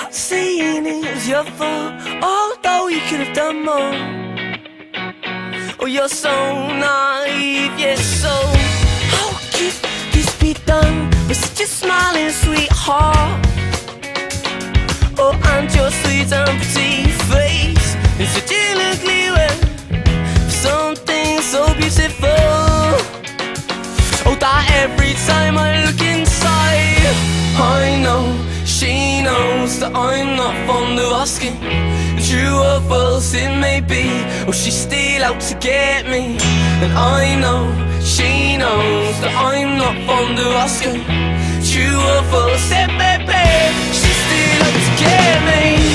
start saying it was your fault, although you could have done more. Oh, you're so naive, yes, so how could this be done with such a smiling sweetheart? Oh, and your sweet and pretty face in such an ugly way for something so beautiful. Oh, that every time I look inside, I know she knows that I'm not fond of asking. True or false it may be, or she's still out to get me. And I know she knows that I'm not fond of asking. True or false it may be, she's still out to get me.